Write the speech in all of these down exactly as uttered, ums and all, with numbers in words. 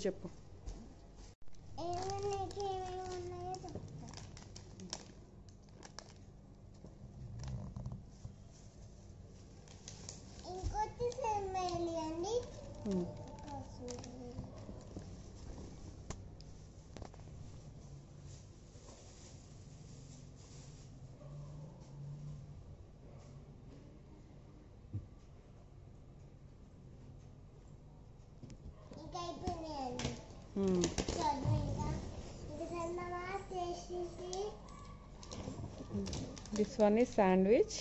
చెప్పు. ఇంకొచ్చి సెమ్మేలి అండి. ఇంకా అయిపోయినాయండి. This one is sandwich.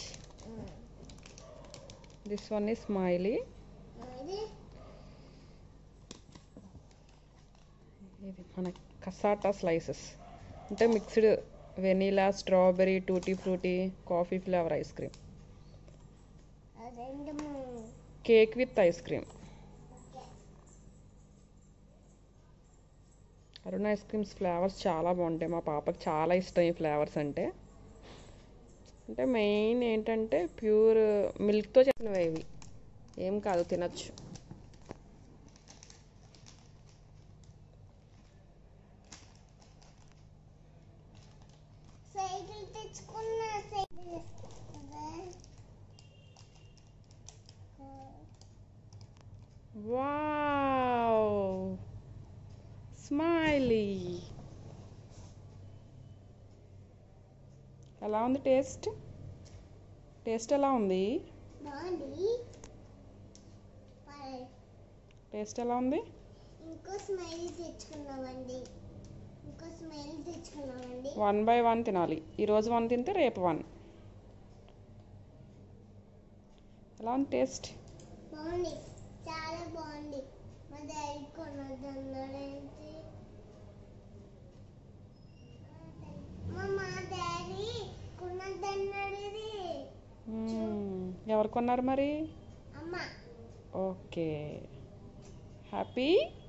This one is smiley. ఇది మన కసాటా స్లైసెస్ అంటే mixed vanilla, strawberry, tutti frutti, coffee flavour ice cream, cake with ice cream. Arun ice creams flavours చాలా బాగుంటాయి. మా పాపకి చాలా ఇష్టం ఈ ఫ్లేవర్స్ అంటే. అంటే మెయిన్ ఏంటంటే ప్యూర్ మిల్క్తో చేసినవి ఇవి, ఏం కాదు, తినచ్చు. సైకిల్ తెచ్చుకున్నా. Wow, smiley. ఎలా ఉంది టేస్ట్? టేస్ట్ ఎలా ఉంది? టేస్ట్ ఎలా ఉంది? ఇంకో స్మైలీ తెచ్చుకున్నామండి. ఇంకో స్మైలీ తెచ్చుకున్నామండి. వన్ బై వన్ తినాలి. ఈరోజు వన్ తింటే రేపు వన్. ఎలా ఉంది టేస్ట్? బాగుంది, చాలా బాగుంది. మా డాడీ కొనొద్దన్నాడేంటి? మా డాడీ కొనొద్దన్నాడు. ఇది ఎవరు కొన్నారు మరి? అమ్మ. Okay, happy.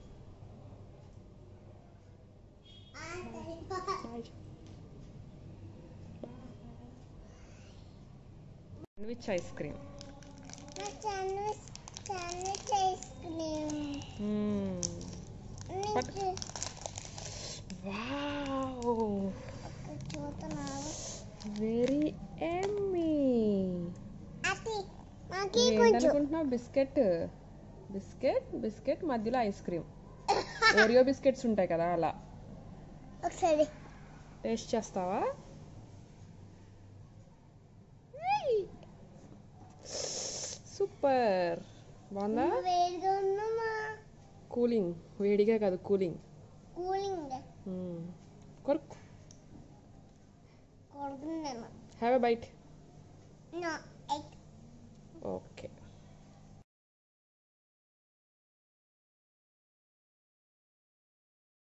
Sandwich ice cream. Sandwich sandwich ice cream. Wow, very yummy. ఏంటనుకుంటున్నావు? బిస్కెట్ బిస్కెట్ బిస్కెట్ మధ్యలో ఐస్ క్రీమ్. ఓరియో బిస్కెట్స్ ఉంటాయి కదా, అలా. ఒకసారి టేస్ట్ చేస్తావా? సూపర్, బాగుందా? వేడిగా ఉందమ్మా. కూలింగ్, వేడిగా కాదు, కూలింగ్. కూలింగ్. కొరుకు. కొడుకుందమ్మా. Have a bite. No. Okay.